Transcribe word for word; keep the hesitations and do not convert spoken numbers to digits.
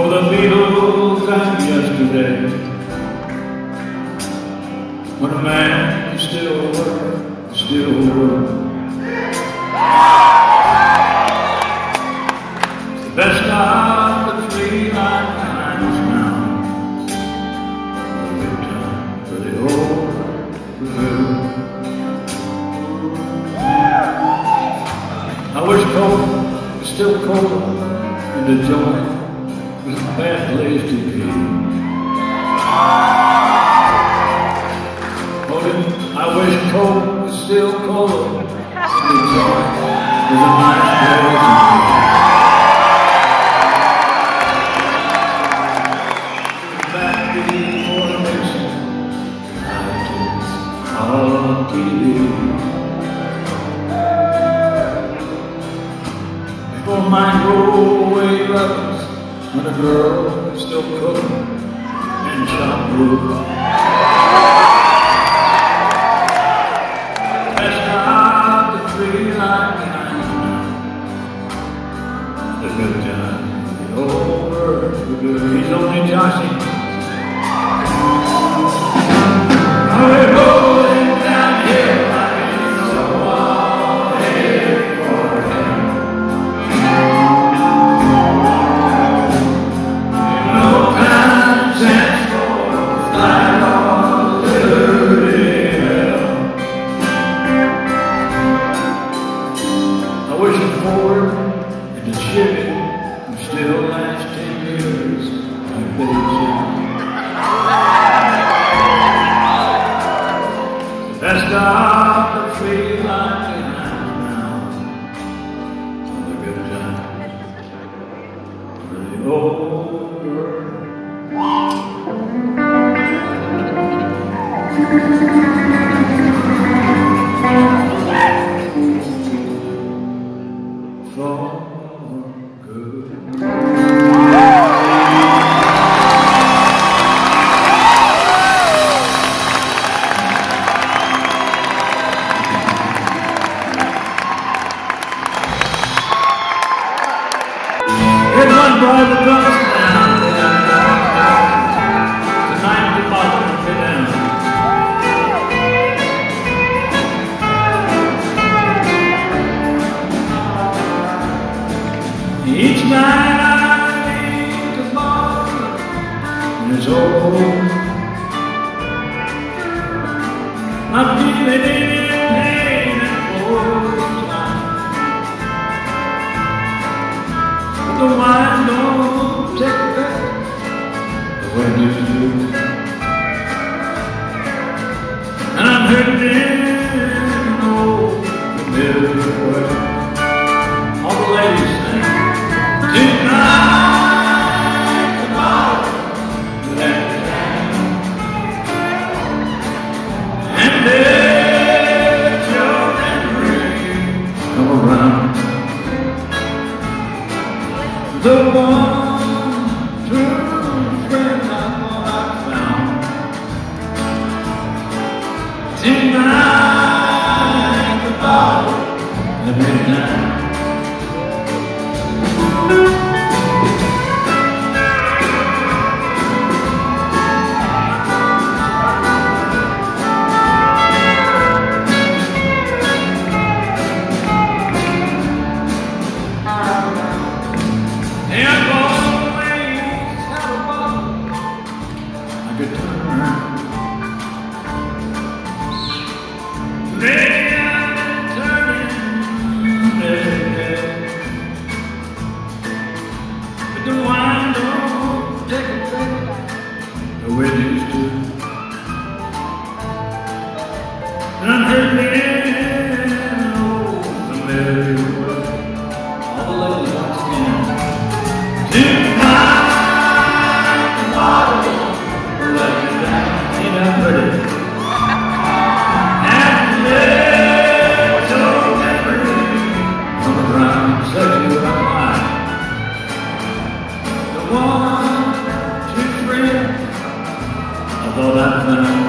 the Beatles and yesterday, when a man is still work, still work. The best of the three lifetimes now. A good time for the old review. I wish cold was still cold in the joint. It was a bad place to be. Oh, I wish cold was still cold in the joint. It was a nice place to be. Back before the mixing, I took on T V. Before my go-away lovers, when a girl is still cooking and shop roof. Best of the three lifetimes now. The good time, the old world, the good. He's only Joshie. We're rolling downhill, I ain't so all headed for him. No conscience for flight or liberty hell. I wish a Ford and a Chevy would still last ten years like they should. Best of the free lifetimes now. On the good times for the old world. For good. Here's one brother that comes down. Tonight the bottom will be down. Each night I leave the bar when it's over. I'm feeling in pain and close the wine don't take back the way it used to. And I'm hurting in old familiar way. All the ladies sing, tonight the bottle let it down. And let your memory come around. The one true friend I thought I found. Tonight the bottle let me down. I've always had a bottle I could turn around. Lately I've been turning every day, but the wine don't take effect the way it used to. And I'm hurting in an old familiar way. All the ladies once again. Tonight the bottle let you down. Ain't I pretty? And let your memory come around. Set you on mine. The one true friend I thought I'd found.